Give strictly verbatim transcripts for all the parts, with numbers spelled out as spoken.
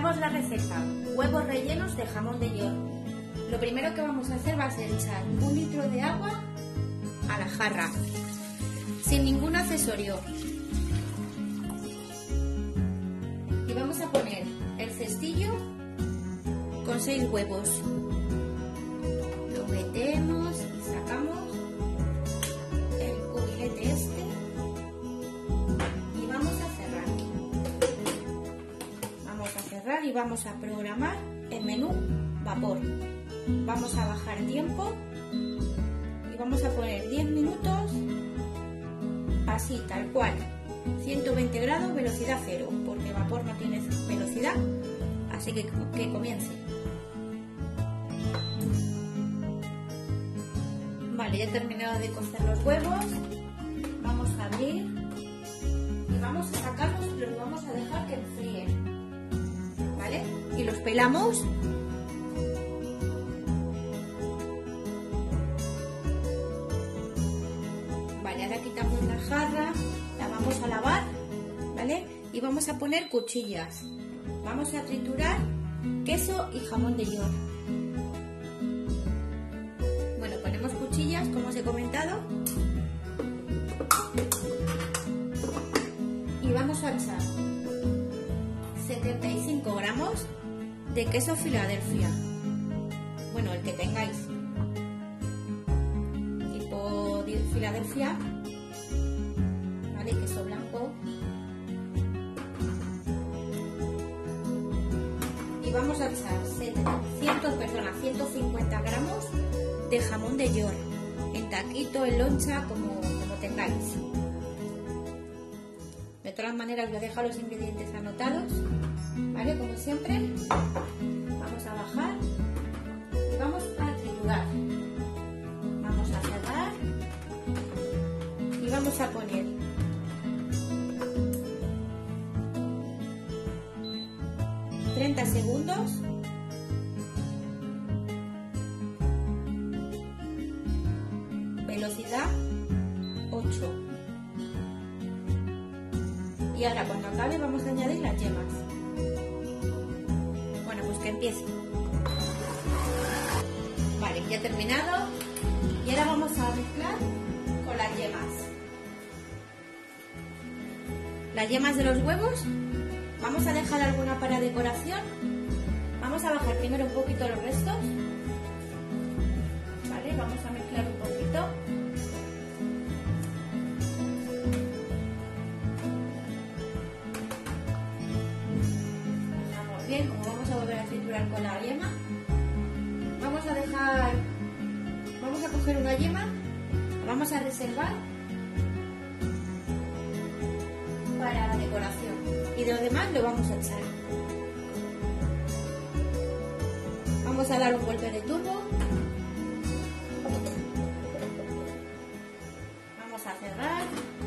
Repasamos la receta. Huevos rellenos de jamón de york. Lo primero que vamos a hacer va a ser echar un litro de agua a la jarra, sin ningún accesorio. Y vamos a poner el cestillo con seis huevos. Lo metemos y sacamos el cubilete este y vamos a cerrar. Vamos a cerrar y vamos a programar el menú vapor. Vamos a bajar tiempo y vamos a poner diez minutos así, tal cual, ciento veinte grados, velocidad cero, porque vapor no tiene velocidad, así que que comience. Vale, ya he terminado de cocer los huevos, vamos a abrir y vamos a sacarlos y los vamos a dejar que enfríen, ¿vale? Y los pelamos. Vale, ahora quitamos la jarra, la vamos a lavar, ¿vale? Y vamos a poner cuchillas. Vamos a triturar queso y jamón de york. Bueno, ponemos cuchillas, como os he comentado. Y vamos a echar setenta y cinco gramos de queso Filadelfia. Bueno, el que tengáis. Tipo Filadelfia, ¿vale? Queso blanco. Y vamos a echar setecientos, perdona, ciento cincuenta gramos de jamón de york, en taquito, en loncha, como, como tengáis. De todas maneras, os dejo los ingredientes anotados, ¿vale? Como siempre, vamos a bajar y vamos a triturar. Vamos a cerrar y vamos a poner treinta segundos. Velocidad ocho. Y ahora cuando acabe vamos a añadir las yemas. Bueno, pues que empiece. Vale, ya he terminado. Y ahora vamos a mezclar con las yemas. Las yemas de los huevos. Vamos a dejar alguna para decoración. Vamos a bajar primero un poquito los restos. Vale, vamos a mezclar un poquito. Bajamos bien, como vamos a volver a triturar con la yema. Vamos a dejar, vamos a coger una yema, la vamos a reservar para la decoración. Y de lo demás lo vamos a echar. Vamos a dar un golpe de turbo. Vamos a cerrar.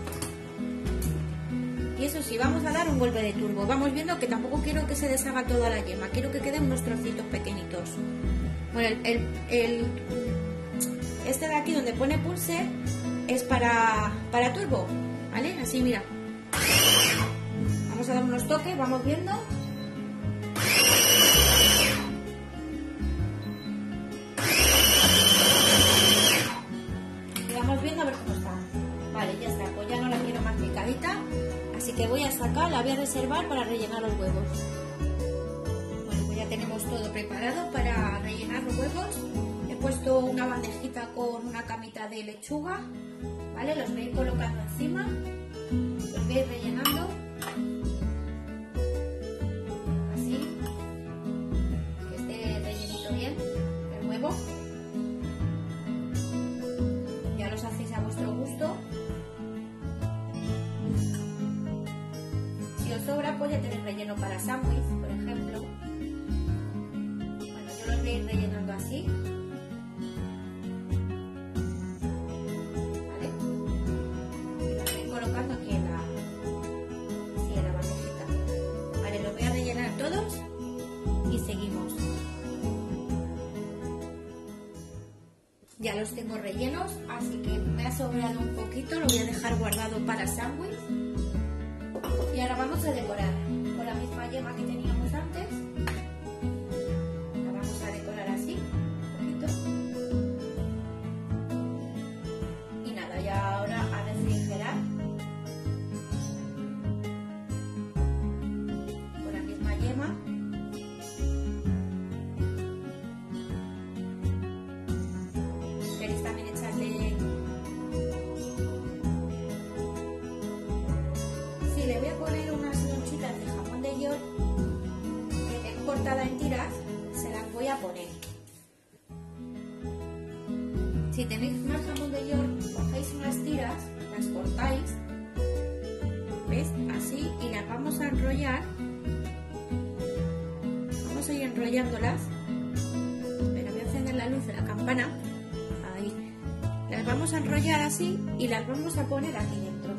Y eso sí, vamos a dar un golpe de turbo. Vamos viendo que tampoco quiero que se deshaga toda la yema. Quiero que queden unos trocitos pequeñitos. Bueno, el, el, el, este de aquí donde pone pulse es para, para turbo, ¿vale? Así, mira. Vamos a dar unos toques, vamos viendo. Y vamos viendo a ver cómo está. Vale, ya está, pues ya no la quiero más picadita. Así que voy a sacar, la voy a reservar para rellenar los huevos. Bueno, pues ya tenemos todo preparado para rellenar los huevos. He puesto una bandejita con una camita de lechuga. Vale, los voy a ir colocando encima. Los voy a ir rellenando. Ya los hacéis a vuestro gusto. Si os sobra, pues ya tenéis relleno para sándwich, por ejemplo. Bueno, yo los voy a ir rellenando así. ¿Vale? Y los voy a ir colocando aquí en la, sí, en la bandejita. Vale, los voy a rellenar todos y seguimos. Ya los tengo rellenos, así que me ha sobrado un poquito, lo voy a dejar guardado para sándwich. Y ahora vamos a decorar con la misma yema que teníamos antes. poner. Si tenéis más jamón de york, cogéis unas tiras, las cortáis, ¿ves? Así, y las vamos a enrollar. Vamos a ir enrollándolas. Espera, voy a encender la luz de la campana. Ahí. Las vamos a enrollar así y las vamos a poner aquí dentro.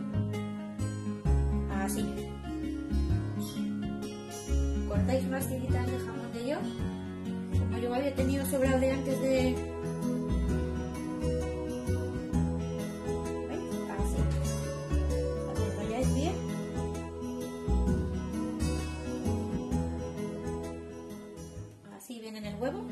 Así. Cortáis unas tiritas de jamón de york, como yo había tenido sobrado de antes de... ¿Veis? Así. Las enrolláis bien. Así viene en el huevo.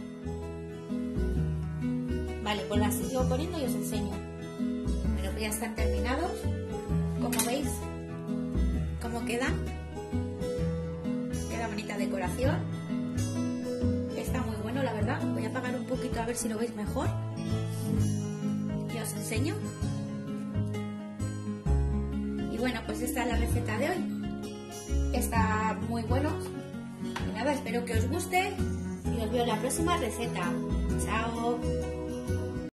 Vale, pues las sigo poniendo y os enseño. Bueno, pues ya están terminados. Como veis, cómo quedan. Queda bonita decoración. Está muy bueno, la verdad. Voy a apagar un poquito a ver si lo veis mejor. Y os enseño. Y bueno, pues esta es la receta de hoy. Está muy bueno. Y nada, espero que os guste. Y os veo en la próxima receta. Chao.